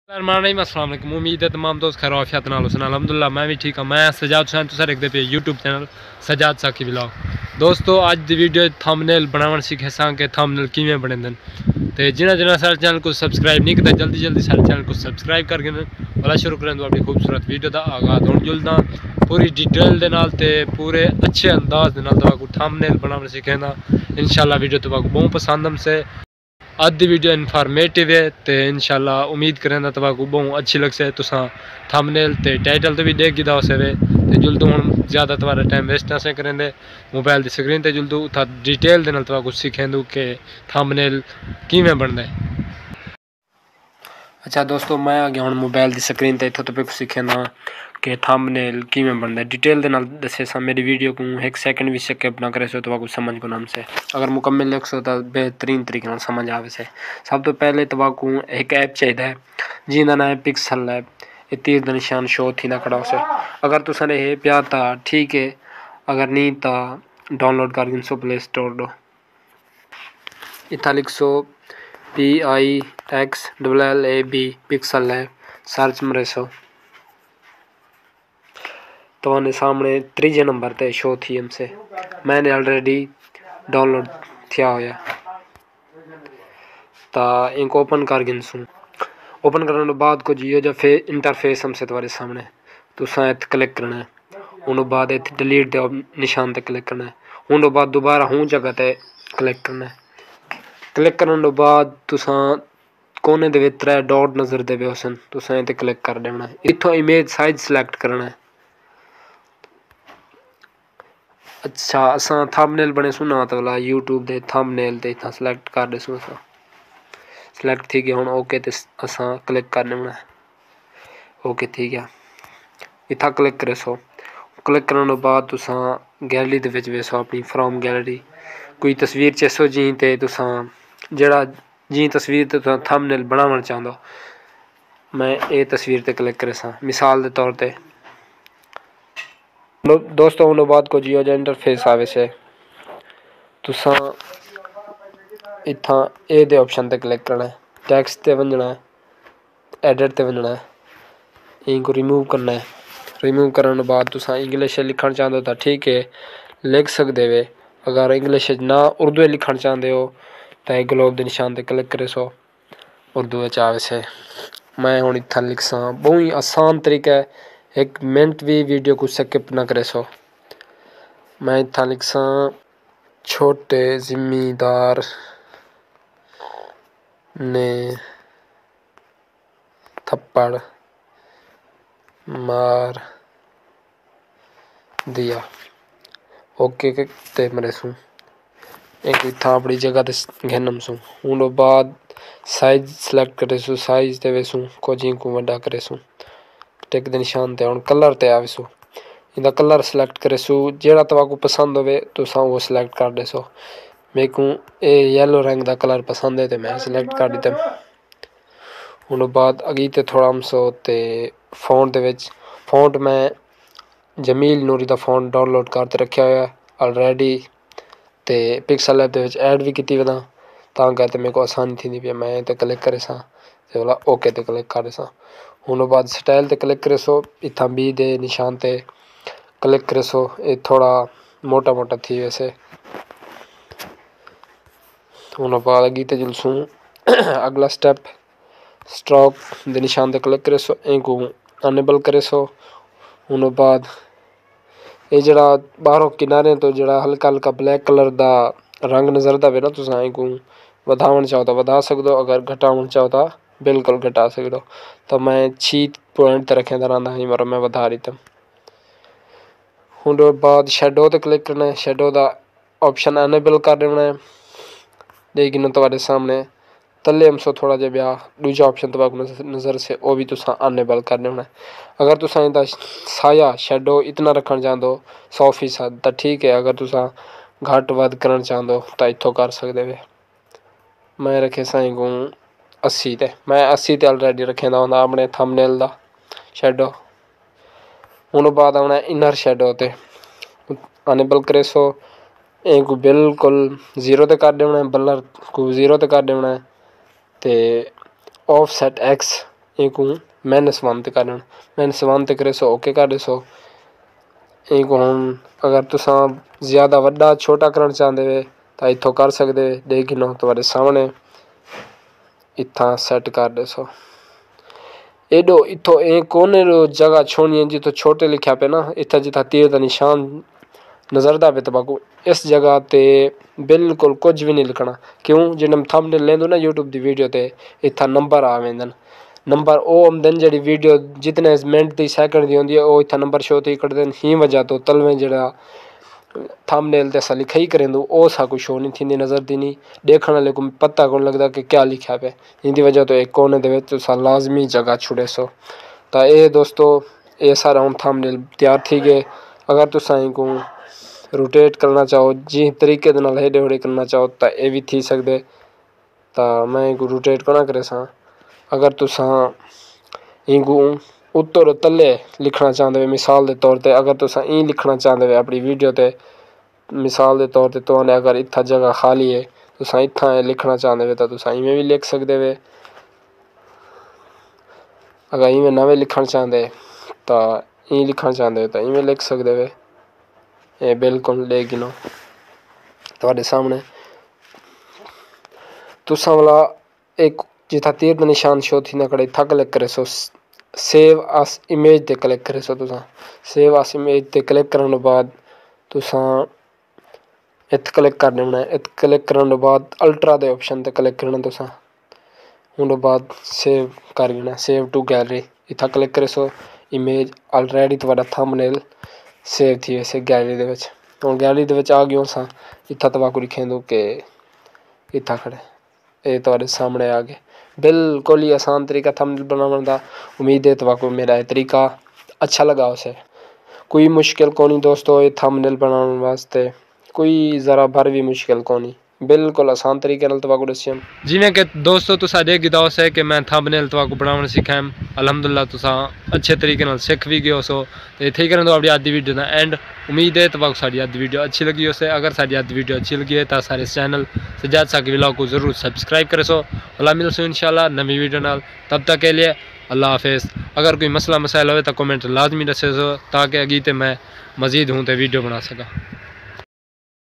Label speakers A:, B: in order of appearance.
A: अस्सलाम वालेकुम। उम्मीद है तमाम दोस्त खैर आफियत नाल हुसन। अल्हम्दुलिल्लाह मैं भी ठीक हाँ। मैं सजाद हुसैन, तुसा देखते पे यूट्यूब चैनल सजाद साकी व्लॉग। दोस्तों अज दी वीडियो थंबनेल बनावन सीखे सा कि थंबनेल किवें बने ते जिन्हें सारे चैनल को सब्सक्राइब नहीं किया जल्दी जल्दी सारे चैनल को सब्सक्राइब करके वाला शुरू करें तो अपनी खूबसूरत वीडियो का आगाज हुण जुलदा पूरी डिटेल दे नाल ते पूरे अच्छे अंदाज दे नाल तवाकू थंबनेल बनावन सीखेंदा। इंशाल्लाह वीडियो तवाकू बहुत पसंद हमसे। आज की वीडियो इन्फॉर्मेटिव है तो इंशाल्लाह उम्मीद करें तवाकू बहुत अच्छी लगसे। तुसा थंबनेल ते टाइटल तो भी देख गिदा उसे तो जुलदू हम ज़्यादा तुम्हारा टाइम वेस्ट ना करेंगे मोबाइल की स्क्रीन पर जुलदू उथा डिटेल के तवाकू सीखेंदू कि थंबनेल किवें बनता है। अच्छा दोस्तों मैं आ गया हूँ मोबाइल की स्क्रीन पर, इतों तो सीखेंदा कि थंबनेल किवें बनता है डिटेल के नाल दसे सा। मेरी वीडियो को एक सेकंड भी स्किप ना करे सो तो आपको समझ को नाम से अगर मुकम्मल लिख सो तो बेहतरीन तरीके नाल समझ आवे से। सब तो पहले तवाकू एक ऐप चाहिए जिंदा नाम है पिक्सल ऐप। ये तीर का निशान शो थी ना खड़ा उसे अगर तुसाने ये प्या था ठीक है, अगर नहीं तो डाउनलोड कर गिन सो प्ले स्टोर दो। इतना लिख सो PIXLLAB पिक्सल ऐप सर्च मरे सो तो सामने तीजे नंबर पे शो थी हमसे। मैंने ऑलरेडी डाउनलोड थिया होया तो इनको ओपन कर गिनसूँ। ओपन करने बाद कुछ यो जो इंटरफेस हमसे तुम्हारे सामने तुसा इत क्लिक करना है। उन बाद इत डिलीट दे निशान ते क्लिक करना है। उन बाद दोबारा हूँ जगह ते क्लिक करना है। क्लिक करने बाद तुसा कोने दे विच 3 डॉट नजर देवे उसन तुसा इते क्लिक कर देना है। इथों इमेज साइज सिलेक्ट करना है। अच्छा असा थंबनेल बने सुना तो वाला यूट्यूब दे थंबनेल ते इतना सिलेक्ट कर दे असा सिलेक्ट थी गया। हुण ओके ते असा क्लिक करने होना है। ओके ठीक है इतना क्लिक करे सो। क्लिक करने बाद तुसा गैलरी दे विच वेसो अपनी फ्रॉम गैलरी कोई तस्वीर चेसो जी ते तुसा जड़ा जी तस्वीर ते तुसा थंबनेल बनावना चाहंदो। मैं ये तस्वीर ते क्लिक करे सा मिसाल के तौर ते। दोस्तों उन बाद को जियो जो इंटरफेस आवे से तुसा इतना ए दे ऑप्शन ते क्लिक करना है। टेक्स्ट ते वंजना है, एडिट ते वंजना है, इनको रिमूव करना है। रिमूव करने बाद तुसा इंग्लिश लिखना चाहते हो तो ठीक है लिख सकते वे। अगर इंग्लिश ना उर्दू लिखना चाहते हो तो ग्लोब के निशान ते क्लिक करे सो उर्दू आवे से। मैं हूँ इतना लिख सा बहुत ही आसान तरीका है, 1 मिनट भी वीडियो को स्किप ना करे सो। मैं इतना लिख सा छोटे जिम्मेदार ने थप्पड़ मार दिया। ओके के ते मरे सू एक इतना अपनी जगह ते घेनम सू। उन बाद साइज सिलेक्ट करे सू साइज ते वेसू कोजी को वड्डा करे सू टिक दे निशान ते हुण कलर ते आवे सू। इंदा कलर सिलेक्ट करे सू जेड़ा तवाकू पसंद होवे तुसा वो सिलेक्ट कर दे सो। मेरे को ये येलो रंग का कलर पसंद है तो मैं सिलेक्ट कर दिता। उन बाद अगी ते थोड़ा हम सो ते फोन दे विच फोन मैं जमील नूरी का फोन डाउनलोड करते रखा हुआ ऑलरेडी ते पिक्सल ऐप दे विच ऐड भी की वदा तां करके मेरे को आसानी थी पी। मैं ते क्लिक करे सा ते वाला ओके ते क्लिक करे सा। उन बाद स्टाइल ते क्लिक करे सो इतना बी दे निशान ते क्लिक करे सो। ये थोड़ा मोटा मोटा थी वैसे। उन बाद अगी ते जुलसूँ अगला स्टेप स्ट्रोक दे निशान ते क्लिक करे सो इनको अनेबल करे सो। उन बाद ये जड़ा बाहरों किनारे तो जड़ा हल्का हल्का ब्लैक कलर का रंग नजर दा ना तुसा इनको वधावन चाहो तो वधा सकते हो, अगर घटावन चाहो तो बिल्कुल घटा सकते हो। तो मैं 6 पॉइंट रखे रहा ही मरो मैं वधा रही था। उन बाद शैडो ते क्लिक करना है। शैडो का ऑप्शन अनेबल कर देना है लेकिन तुम्हारे सामने तले हम सो थोड़ा जहा ब्याह दूजा ऑप्शन तबाक नज़र से वो भी तुसा अनेबल कर देना है। अगर तुसा इंदा साया शैडो इतना रखना चाहते हो 100% तो ठीक है, अगर तुसा घट वध करना चाहते हो तो इतों कर सकते वे। मैं रखे साई को 80 ते मैं 80 ते ऑलरेडी रखे दा होंदा अपने थंबनेल का शैडो। उन बाद आना इनर शैडो ते अनेबल करे सो इनको बिल्कुल 0 ते कर देना है, बलर को 0 ते कर देना है ते ऑफसेट एक्स इनको मैंने सवान ते करन मैंने सवान ते करे सो ओके कर देसो। इनको हम अगर तुसा ज़्यादा वड्डा छोटा करना चाहते वे तो इत्थों कर सकते लेकिन तुम्हारे सामने इत्था सेट कर देसो। एडो इत्थों एक कोने जगह छोड़नी है जितो छोटे लिखा पे ना इतना जिथा तीर का निशान नजरदा पे तबाकू इस जगह ते बिल्कुल कुछ भी नहीं लिखना। क्यों जिन्हें थंबनेल लेंदो ना यूट्यूब की वीडियो ते इतना नंबर आ वेंदन। नंबर ओ आमदन जड़ी वीडियो जितने मिनट दी सेकंड दी होंदी है वो इतना नंबर शो ती कर देन ही वजह तो तलवें जड़ा थंबनेल ते असा लिखा ही करेंदो ओ सा कुछ शो नहीं थी नजर दी नहीं देखने वाले को पता कौन लगता कि क्या लिखा पे। इनकी वजह तो एक कोने दे विच तुसा लाजमी जगह छुड़े सो। तो ये दोस्तों ये सारा हम थंबनेल तैयार थी गए। अगर तुसा इनको रोटेट करना चाहो जी तरीके दे नाल हेडे होड़े करना चाहो तो ये भी थी सकदे। तो मैं इनको रोटेट कोना करे सा। अगर तुसा इनको उत्तर तले लिखना चाहते हो मिसाल के तौर पर अगर तुसा ई लिखना चाहते हो अपनी वीडियो ते मिसाल के तौर पर तो अगर इतना जगह खाली है तुसा इतना लिखना चाहते हो तो तुसा इवें भी लिख सकते हो। अगर इवें नवे लिखना चाहते तो ई लिखना चाहते हो तो इवें लिख सकते हो। ये बिल्कुल लेकिन तुम्हारे सामने तुसा वाला एक जिथा तीर का निशान शो थी ना कड़े इथा क्लिक करे सो सेव अस इमेज ते क्लिक करे सो। तुसा सेव अस इमेज ते क्लिक करने बाद तुसा इत क्लिक कर देना। इत क्लिक करने बाद अल्ट्रा दे ऑप्शन ते क्लिक करना तुसा उन बाद सेव कर देना सेव टू गैलरी इथा क्लिक करे सो इमेज ऑलरेडी तुम्हारा थंबनेल सेव थी वैसे गैलरी दे विच। हुण गैलरी दे विच आ गयो सा इथा तबाकू लिखेंदो के इथा खड़े ये तुम्हारे सामने आ गए। बिल्कुल ही आसान तरीका थंबनेल बनाने का। उम्मीद है तबाकू मेरा ये तरीका अच्छा लगा उसे। कोई मुश्किल कोनी दोस्तों ये थंबनेल बनाने वास्ते कोई ज़रा भर भी मुश्किल कोनी बिल्कुल आसान तरीके नाल तबाकू दस्सिया। जिवें कि दोस्तों तुसा देख गिता है कि मैं थंबनेल तबाकू बनाना सीखा अलहमदुलिल्लाह तुसा अच्छे तरीके नाल सीख भी गए सो। तो इत्थे ही करें अपनी अज की वीडियो का एंड। उम्मीद है तबाकू साडी अज की वीडियो अच्छी लगी हो। अगर साडी अज की वीडियो अच्छी लगी है तो सारे चैनल सजाद साकी व्लॉग को ज़रूर सब्सक्राइब करे सो। अल्लाह मिलसो इंशाल्लाह नवी वीडियो नाल। तब तक के लिए अल्लाह हाफिज़। अगर कोई मसला मसाइल हो तो कमेंट लाजमी दसे सो ताकि अगी तो मैं मज़ीद हूँ तो वीडियो बना सका।